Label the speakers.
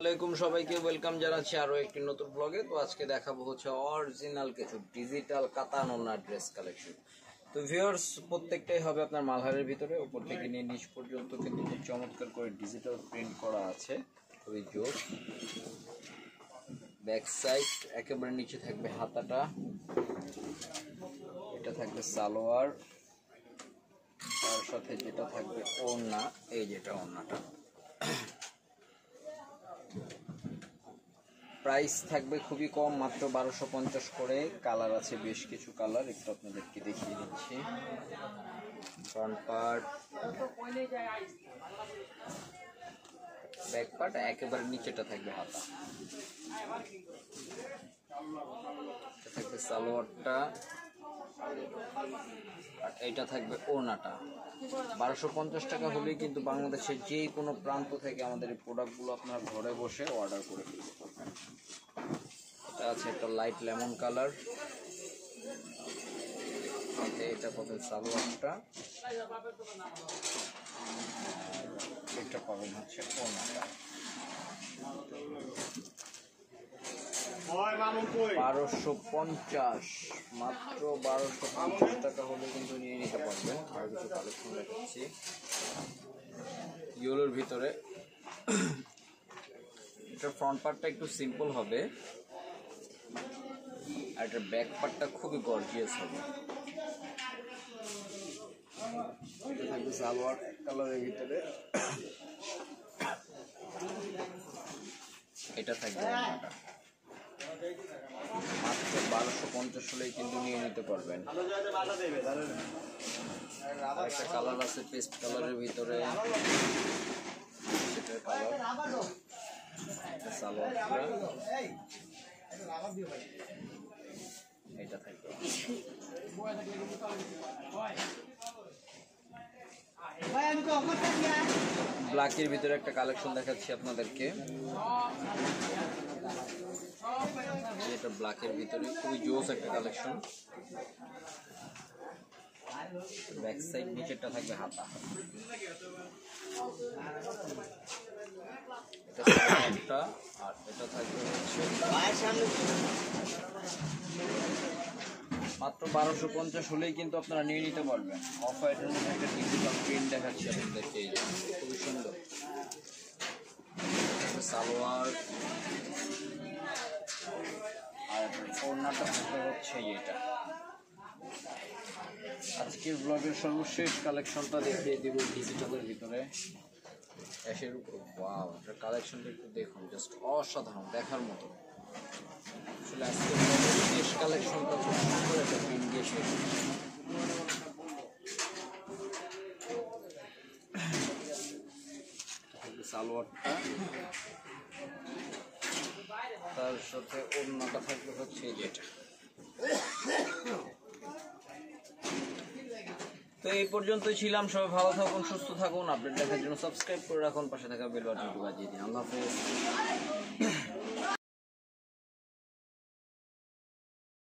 Speaker 1: আসসালামাইকুম সবাইকে ওয়েলকাম জানাচ্ছি আরো একটি নতুন ব্লগে। তো আজকে দেখাবো হচ্ছে অরিজিনাল কিছু ডিজিটাল কাতান ওড়না ড্রেস কালেকশন। তো ভিউয়ার্স, প্রত্যেকটাই হবে আপনার মালহারের ভিতরে, উপর থেকে নিয়ে নিচ পর্যন্ত কিন্তু খুব চমৎকার করে ডিজিটাল প্রিন্ট করা আছে, খুবই জোর। ব্যাক সাইড একেবারে নিচে থাকবে হাতাটা, এটা থাকবে সালোয়ার, তার সাথে যেটা থাকবে ওড়না, এই যেটা ওড়নাটা। প্রাইস থাকবে খুবই কম, মাত্র 1250 করে। কালার আছে বেশ কিছু কালার, একটু আপনাদেরকে দেখিয়ে দিচ্ছি। ফ্রন্ট পার্ট, ব্যাক পার্ট, একেবারে নিচেটা থাকবে হাতা, থাকবে সালোয়ারটা, আর এইটা থাকবে ওড়নাটা। 1250 টাকা হলেই কিন্তু বাংলাদেশের যে কোনো প্রান্ত থেকে আমাদের এই প্রোডাক্টগুলো আপনারা ঘরে বসে অর্ডার করে দিতে পারবেন। এটা আছে একটা লাইট লেমন কালার, এটা পাবেন সালোয়ারটা, এটা পাবেন হচ্ছে ওড়নাটা। 1250, মাত্র 1250 টাকা হলে কিন্তু নিয়ে নিতে পারবেন। আর কিছু কালেকশন দেখাচ্ছি ইয়েলোর ভিতরে। এটা ফ্রন্ট পার্টটা একটু সিম্পল হবে, আর এটার ব্যাক পার্টটা খুবই গর্জিয়াস হবে। এটা থাকবে সালোয়ার কালারের ভিতরে, এটা থাকবে ওড়নাটা। মাত্র 1250 হলেই কিন্তু নিয়ে নিতে পারবেন। একটা কালার আছে পেস্ট কালারের ভিতরে, সেটার কালার, সালোয়ারটা, এটা থাকবে। ব্ল্যাকের ভিতরে একটা কালেকশন দেখাচ্ছি আপনাদেরকে, এটা ব্ল্যাকের ভিতরে খুবই জোস একটা কালেকশন। ব্যাক সাইড নিচেরটা থাকবে হাতা, এটা সালোয়ারটা, আর এটা থাকবে হচ্ছে মাত্র 1250 হলেই কিন্তু আপনারা নিয়ে নিতে পারবেন। অফ হোয়াইটের মধ্যে একটা ডিজিটাল প্রিন্ট দেখাচ্ছি আপনাদেরকে, খুবই সুন্দর। সালোয়ার আর ওড়নাটা থাকবে হচ্ছে এটা। আজকের ব্লগের সর্বশেষ কালেকশনটা দেখিয়ে দিব ডিজিটালের ভিতরে, অ্যাশের উপর। ওয়াও, এটার কালেকশনটা একটু দেখুন, জাস্ট অসাধারণ, দেখার মতো। আসলে আজকের ব্লগের শেষ কালেকশনটা খুব সুন্দর একটা প্রিন্ট দিয়ে শেষ। সালোয়ারটা, তার সাথে ওড়নাটা থাকবে হচ্ছে যেটা। তো এই পর্যন্তই ছিলাম, সবাই ভালো থাকুন, সুস্থ থাকুন। আপডেট দেখার জন্য সাবস্ক্রাইব করে রাখুন, পাশে থাকা বেল বাটনটি বাজিয়ে দিন। আল্লাহ হাফেজ।